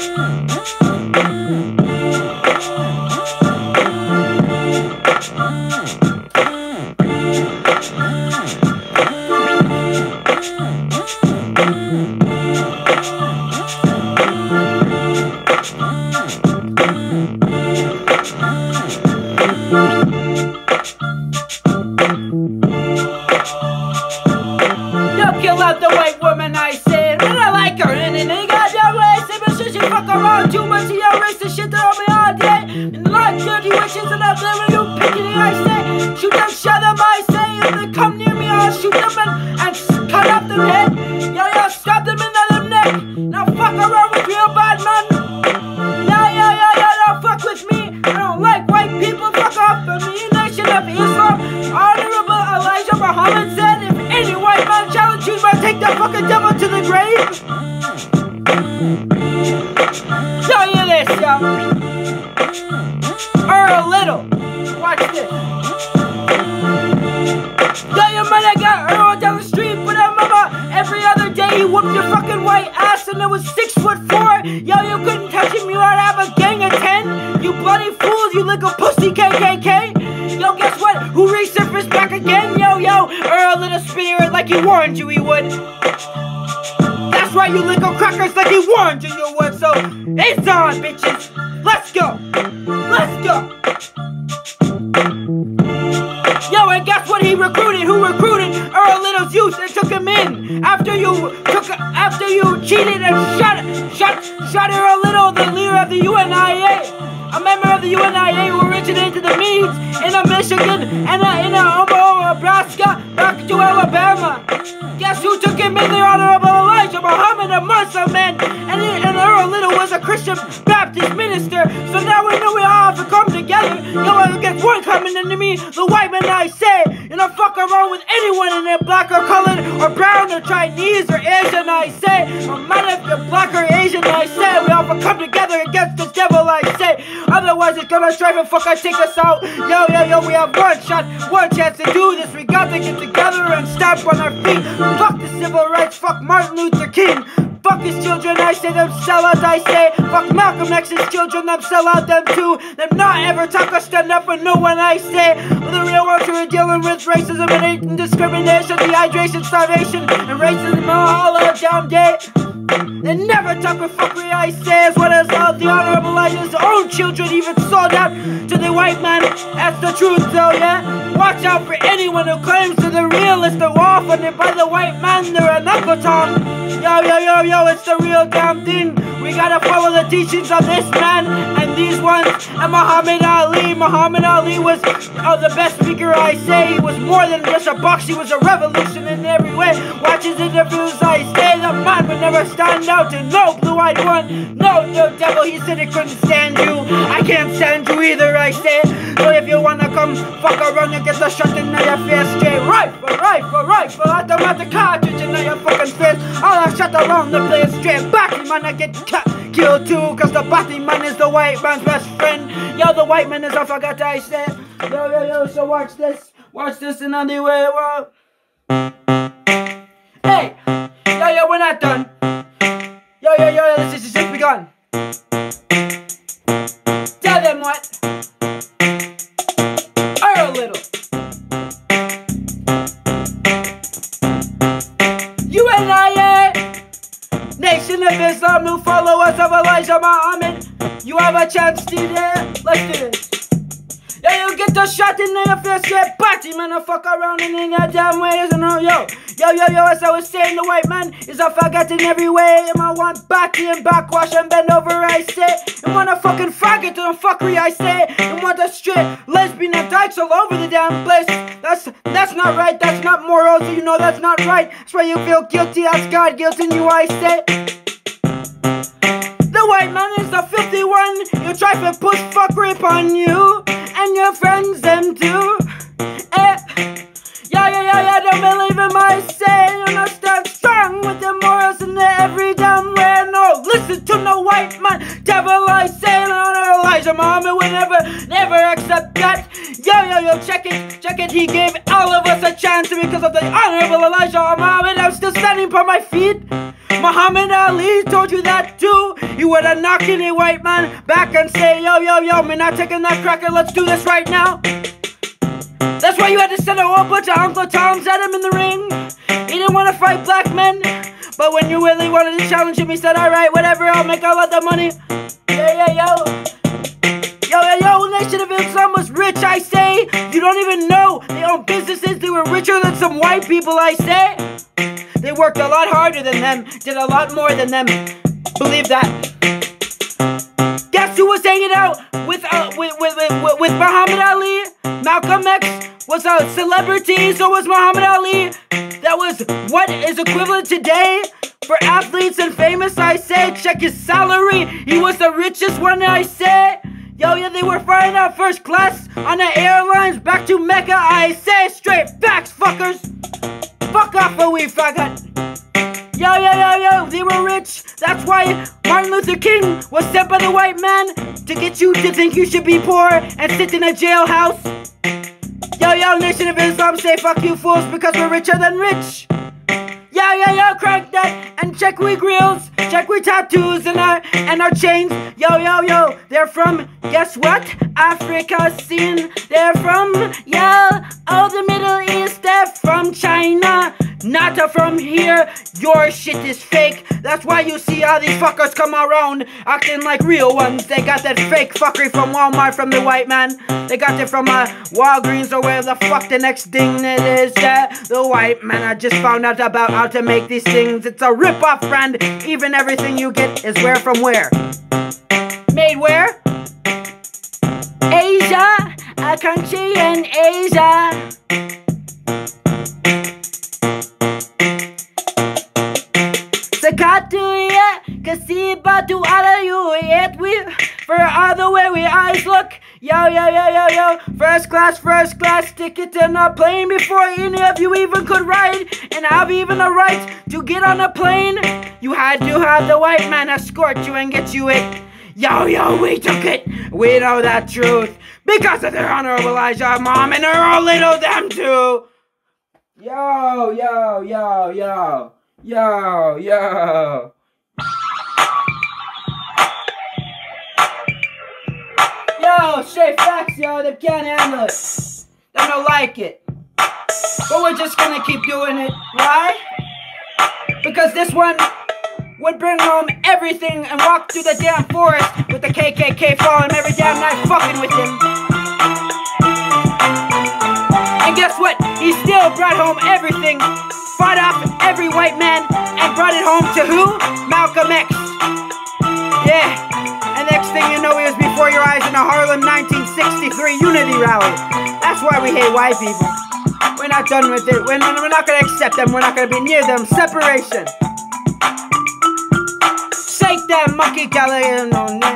Kill out the white woman, I said, and I like her in any goddamn way. Say, but she fuck around too much of your racist shit that on me all day. And a lot of dirty witches and I'm living you picking, I say. Shoot them, shut them, I say. If they come near me, I'll shoot them and cut off their head. Yo, stab them in the neck. Now fuck around with real bad man. Now fuck with me. I don't like white people, fuck off for me. Nation of Islam, Honorable Elijah Muhammad said, if any white man challenge you, man, take that fucking devil to the grave. Show you this, yo. Earl Little, watch this. Yo, your man, I got Earl down the street, but I'm about every other day he whooped your fucking white ass, and it was 6'4". Yo, you couldn't touch him, you ought to have a gang of 10. You bloody fools, you little pussy KKK. Yo, guess what? Who resurfaced back again? Yo, Earl Little Spirit like he warned you he would. That's right, you little crackers, like he warned you you would. So, it's on, bitches. Let's go. Let's go. Yo, and guess what he recruited? Who recruited Earl Little's youth and took him in? After you cheated and shot Earl Little, the leader of the UNIA. A member of the UNIA who originated the Medes in Michigan and in Omaha, Nebraska, back to Alabama. Guess who took him in? The Honorable Elijah Muhammad, a Muslim man, and Earl Little was a Christian Baptist minister. So now we know we all have to come together. Yo, guess one coming into me, the white man I say, and I fuck around with anyone in there, black or colored or brown or Chinese or Asian I say. No matter if you're black or Asian I say, we all have to come together against the devil I say. Otherwise it's gonna try to fucking take us out. Yo, we have one shot, one chance to do this. We got to get together and stamp on our feet. Fuck the civil rights, fuck Martin Luther King. Fuck his children, I say them sellouts, I say. Fuck Malcolm X's children, them sell out them too. Them not ever talk or stand up for no one, I say. We're the real ones who are dealing with racism and hate and discrimination, dehydration, starvation, and racism all a damn day. They never talk with fuckery, I say, as well as all the Honorable Elijah's own children even sold out to the white man. That's the truth though, yeah? Watch out for anyone who claims they're the realist or all funded by the white man, they're an Uncle Tom. Yo, it's the real damn thing. We gotta follow the teachings of this man and these ones. And Muhammad Ali. Muhammad Ali was the best speaker, I say. He was more than just a box, he was a revolution in every way. Watch his interviews, I say. The man would never stand out to no blue-eyed one. No devil, he said he couldn't stand you. I can't stand you either, I say. So if you wanna come fuck around and get the shot in your face straight. Rifle, automatic cartridge in your fucking face. All I shot around the place straight. Batty man, I get killed too, cause the batty man is the white man's best friend. Yo, the white man is, I forgot I said. Yo, so watch this another way, bro. Hey, yo, we're not done. Yo, this is just begun. Tell them what? Earl Little. UNIA, Nation of Islam, new followers of Elijah Muhammad. You have a chance to let's do this. Yeah, you get the shot in your face, yeah, batty man, I fuck around in that damn way, isn't it? Yo, as I was saying, the white man is a faggot in every way. And I want batty and backwash and bend over, I say. And want a fucking faggot and a fuckery, I say. And want a straight lesbian and dykes all over the damn place. That's not right, that's not moral, so you know that's not right. That's why you feel guilty, that's God guilt in you, I say. The white man is the filthy one. You try to push fuckery upon you and your friends them too. Yeah, don't believe in my say. You know, stand strong with your morals in every damn way. No, listen to no white man. Devil I say, no, Elijah Muhammad would never accept that. yo, check it, he gave all of us a chance because of the Honorable Elijah Muhammad. I'm still standing upon my feet. Muhammad Ali told you that too. He would have knocked any white man back and say, yo, we're not taking that cracker, let's do this right now. That's why you had to send a whole bunch of Uncle Toms at him in the ring. He didn't want to fight black men, but when you really wanted to challenge him, he said, alright, whatever, I'll make all of the money. Yo, Nation of Islam was rich, I say. You don't even know. They own businesses, they were richer than some white people, I say. They worked a lot harder than them, did a lot more than them. Believe that. Guess who was hanging out with Muhammad Ali? Malcolm X was a celebrity, so was Muhammad Ali. That was what is equivalent today for athletes and famous, I say. Check his salary. He was the richest one, I say. Yo, yeah, they were flying out first class on the airlines back to Mecca, I say. Straight facts, fuckers. Fuck off, we faggot. Yo, they were rich. That's why Martin Luther King was sent by the white man to get you to think you should be poor and sit in a jailhouse. Yo, Nation of Islam, say fuck you fools because we're richer than rich. Yo, crank that and check we grills, check we tattoos and our chains. Yo, they're from, guess what? Africa scene. They're from, the Middle East. They're from China, not from here. Your shit is fake. That's why you see all these fuckers come around acting like real ones. They got that fake fuckery from Walmart from the white man. They got it from Walgreens or where the fuck the next thing it is. The white man, I just found out about how to make these things. It's a rip-off brand. Even everything you get is where from where? Made where? Asia, a country in Asia. Sakatuya, Kasibatu Alayu, yet we for all the way we eyes look. Yo, first class ticket in a plane before any of you even could ride and have even a right to get on a plane. You had to have the white man escort you and get you it. Yo, we took it. We know that truth because of their Honorable Elijah Mom and her little them too. Yo. Yo, straight facts, yo, they can't handle it. They don't like it. But we're just gonna keep doing it. Why? Because this one would bring home everything and walk through the damn forest with the KKK following him every damn night fucking with him. And guess what? He still brought home everything, fought off every white man, and brought it home to who? Malcolm X. Yeah. And next thing you know, he was before your eyes in a Harlem 1963 unity rally. That's why we hate white people. We're not done with it. We're not going to accept them. We're not going to be near them. Separation. Shake that monkey, Galileo.